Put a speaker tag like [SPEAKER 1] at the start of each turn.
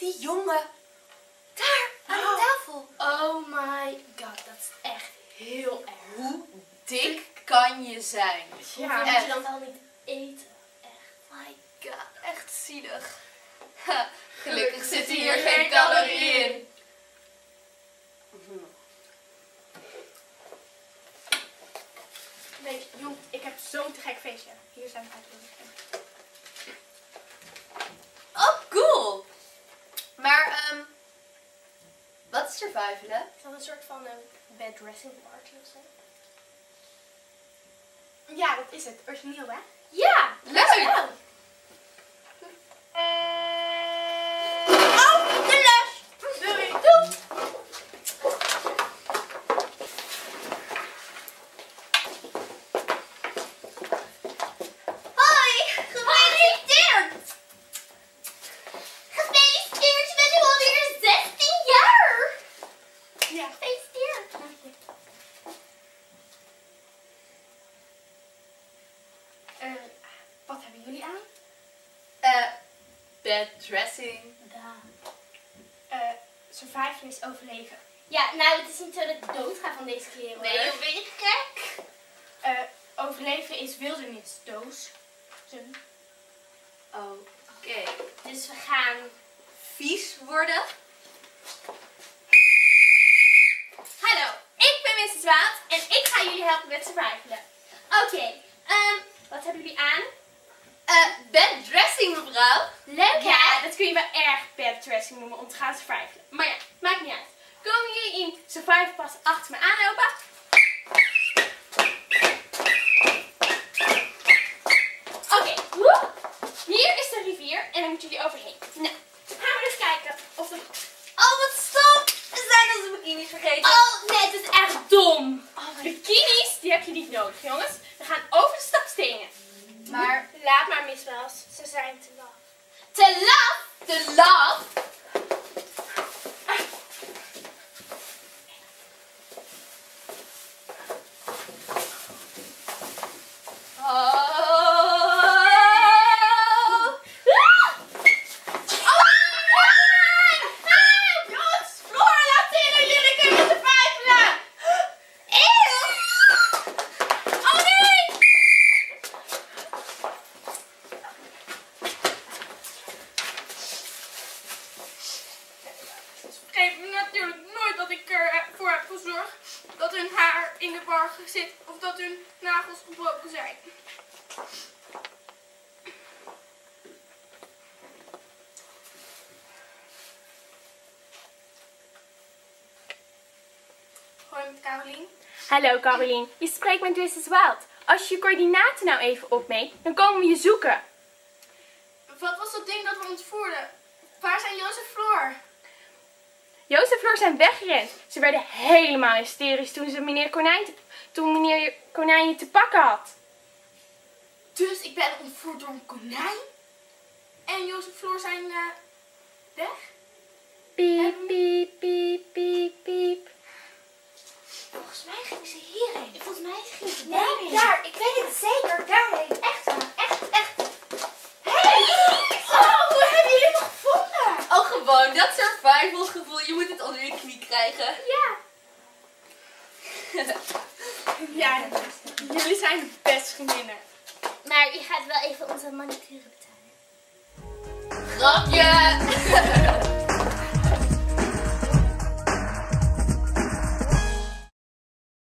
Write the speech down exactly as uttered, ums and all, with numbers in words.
[SPEAKER 1] die jongen. Daar, aan de tafel.
[SPEAKER 2] Oh my god, dat is echt heel erg.
[SPEAKER 1] Hoe dik kan je zijn?
[SPEAKER 2] Ja,
[SPEAKER 1] Hoeveel
[SPEAKER 2] moet je dan wel niet eten? Echt.
[SPEAKER 1] My god, echt zielig. Ha, gelukkig zitten hier geen calorieën in.
[SPEAKER 2] Weet je, jong, ik heb zo'n te gek feestje. Hier zijn de uitdrukkingen.
[SPEAKER 1] Oh, cool. Maar, um, wat is survivalen?
[SPEAKER 2] Is dat een soort van een bed dressing party of zo? Ja, dat is het. Origineel, hè?
[SPEAKER 1] Ja, leuk.
[SPEAKER 2] Oh, de les! Doei! Doei!
[SPEAKER 3] Hoi, gefeliciteerd! Gefeliciteerd, je bent nu alweer zestien jaar!
[SPEAKER 2] Ja.
[SPEAKER 3] Gefeliciteerd!
[SPEAKER 2] Uh, wat hebben jullie aan?
[SPEAKER 1] Eh, bed dressing.
[SPEAKER 2] Uh, survival is overleven.
[SPEAKER 3] Ja, nou, het is niet zo dat ik doodga van deze kleren.
[SPEAKER 1] Nee,
[SPEAKER 3] hoor.
[SPEAKER 1] joh, ben je gek?
[SPEAKER 2] Uh, overleven is wildernisdoos. Zun.
[SPEAKER 1] Oké.
[SPEAKER 3] Dus we gaan...
[SPEAKER 1] Vies worden?
[SPEAKER 3] Hallo, ik ben missus Waad en ik ga jullie helpen met survivalen. Oké, ehm, wat hebben jullie aan?
[SPEAKER 1] Eh, bed dressing, mevrouw.
[SPEAKER 3] Leuk, hè?
[SPEAKER 2] Ja, dat kun je wel erg bed dressing noemen om te gaan survivalen. Maar ja, maakt niet uit. Komen jullie in survival pas achter me aanlopen? Oké, woe. Hier is de rivier en daar moeten jullie overheen. Nou, gaan we eens kijken of er...
[SPEAKER 1] Oh, wat stom. We zijn onze bikinis vergeten.
[SPEAKER 3] Oh, nee, het is echt dom.
[SPEAKER 2] Oh, bikinis, die heb je niet nodig, jongens. We gaan over de stapstenen.
[SPEAKER 1] Maar
[SPEAKER 2] Laat maar, Miss Wells. Ze zijn te laf.
[SPEAKER 3] Te laf.
[SPEAKER 1] te laf. Oh.
[SPEAKER 2] Jongens, Floor, laat zien hoe jullie kunnen survivalen.
[SPEAKER 3] Eeuw.
[SPEAKER 2] Oh nee! Vergeet me natuurlijk nooit dat ik ervoor heb gezorgd dat hun haar in de war zit of dat hun nagels gebroken zijn. Hoi met Carolien.
[SPEAKER 4] Hallo Carolien, je spreekt met missus Wild. Als je je coördinaten nou even opmeet, dan komen we je zoeken.
[SPEAKER 2] Wat was dat ding dat we ontvoerden? Waar zijn Jozef en Floor?
[SPEAKER 4] Joost en Floor zijn weggerend. Ze werden helemaal hysterisch toen, ze meneer Konijn te, toen meneer Konijn je te pakken had.
[SPEAKER 2] Dus ik ben ontvoerd door een konijn? En Jozef en Floor zijn uh, weg?
[SPEAKER 4] Piep, piep, piep, piep, piep.
[SPEAKER 3] Volgens mij gingen ze hierheen. Volgens mij gingen ze
[SPEAKER 2] Nee,
[SPEAKER 3] daarheen.
[SPEAKER 2] daar.
[SPEAKER 3] Ik weet het zeker. Daarheen. Echt waar. Echt, echt.
[SPEAKER 2] Hey! Oh, hoe hebben jullie me gevonden?
[SPEAKER 1] Oh, gewoon dat survival gevoel. Je moet het onder je knie krijgen.
[SPEAKER 3] Ja.
[SPEAKER 2] Ja, jullie zijn de beste vriendinnen.
[SPEAKER 3] Maar je gaat wel even onze manicure betalen.
[SPEAKER 1] Grapje.